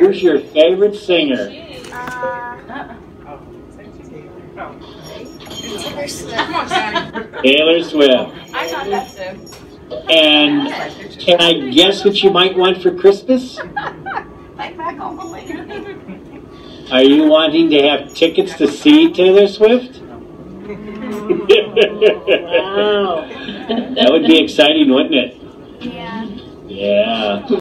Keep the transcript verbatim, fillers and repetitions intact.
who's your favorite singer? Uh, Taylor Swift. Taylor Swift. I got that too. And can I guess what you might want for Christmas? Like back on the way. Are you wanting to have tickets to see Taylor Swift? Wow. That would be exciting, wouldn't it? Yeah. Yeah.